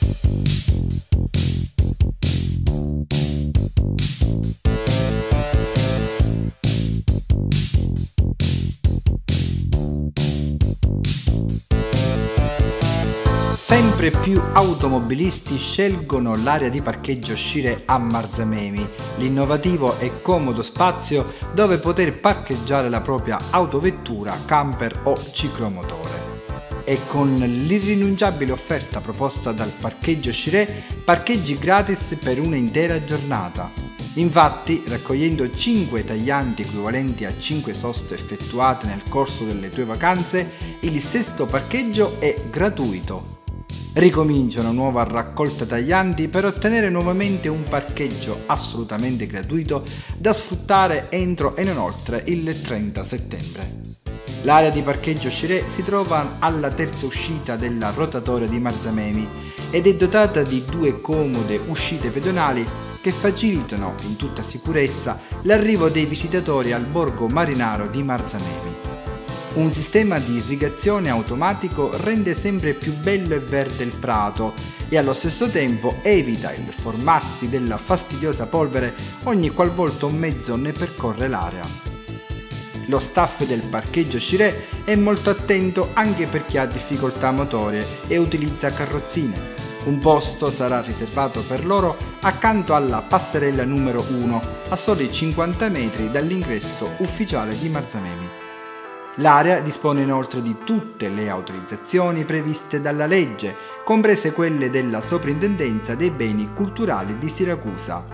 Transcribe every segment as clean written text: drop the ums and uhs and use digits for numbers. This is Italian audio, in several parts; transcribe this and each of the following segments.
Sempre più automobilisti scelgono l'area di parcheggio Scire a Marzamemi, l'innovativo e comodo spazio dove poter parcheggiare la propria autovettura, camper o ciclomotore. E con l'irrinunciabile offerta proposta dal parcheggio Scire, parcheggi gratis per un'intera giornata. Infatti, raccogliendo 5 tagliandi equivalenti a 5 soste effettuate nel corso delle tue vacanze, il sesto parcheggio è gratuito. Ricomincia una nuova raccolta tagliandi per ottenere nuovamente un parcheggio assolutamente gratuito da sfruttare entro e non oltre il 30 settembre. L'area di parcheggio Scire si trova alla terza uscita della rotatoria di Marzamemi ed è dotata di 2 comode uscite pedonali che facilitano in tutta sicurezza l'arrivo dei visitatori al borgo marinaro di Marzamemi. Un sistema di irrigazione automatico rende sempre più bello e verde il prato e allo stesso tempo evita il formarsi della fastidiosa polvere ogni qualvolta un mezzo ne percorre l'area. Lo staff del parcheggio Scire è molto attento anche per chi ha difficoltà motorie e utilizza carrozzine. Un posto sarà riservato per loro accanto alla passerella numero 1, a soli 50 metri dall'ingresso ufficiale di Marzamemi. L'area dispone inoltre di tutte le autorizzazioni previste dalla legge, comprese quelle della Soprintendenza dei Beni Culturali di Siracusa.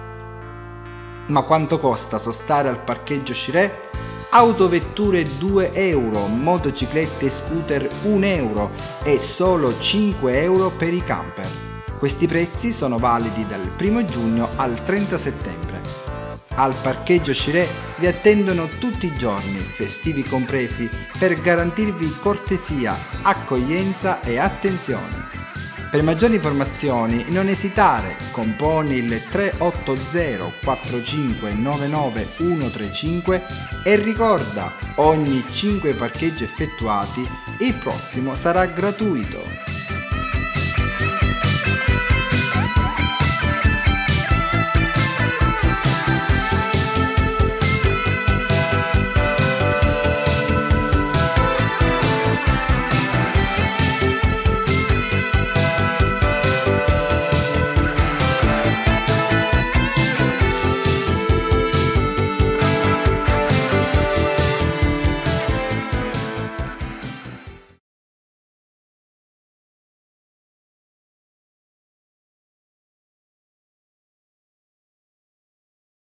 Ma quanto costa sostare al parcheggio Scire? Autovetture 2 euro, motociclette e scooter 1 euro e solo 5 euro per i camper. Questi prezzi sono validi dal 1 giugno al 30 settembre. Al parcheggio Scire vi attendono tutti i giorni, festivi compresi, per garantirvi cortesia, accoglienza e attenzione. Per maggiori informazioni non esitare, componi il 380 4599 135 e ricorda, ogni 5 parcheggi effettuati il prossimo sarà gratuito.